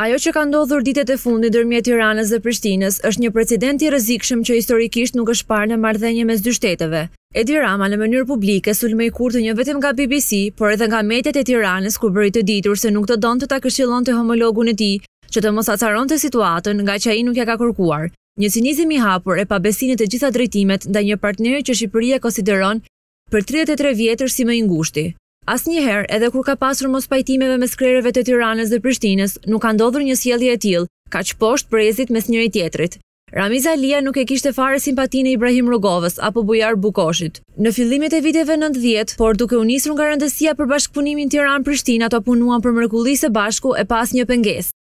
Ajo që ka ndodhur ditët e fundit ndërmjet Tiranës dhe Prishtinës është një precedent i rrezikshëm që historikisht nuk është parë në marrëdhënie mes dy shteteve. Edi Rama në mënyrë publike sulmoi Kurtin jo vetëm nga BBC, por edhe nga mediat e Tiranës kur bëri të ditur se nuk të donte ta këshillonte homologun e tij që të mos acaronte situatën nga që ai nuk ja ka kërkuar. Një cinizëm i hapur e pabesinë të gjitha drejtimet ndaj një partneri që Shqipëria konsideron për 33 vjetër si më i ngushti. Asnjëherë, edhe kur ka pasur mos pajtimeve mes krerëve të Tiranës dhe Prishtinës, nuk ka ndodhur një sjellje e tillë, kaq poshtë brezit mes njëri tjetrit. Ramiz Alia nuk e kishte fare simpatinë e Ibrahim Rugovës apo Bujar Bukoshit. Në fillimet e viteve 90, por duke u nisur nga rëndësia për bashkëpunimin Tiranë-Prishtinë, ato punuan për mrekulli së bashku e pas një pengesë.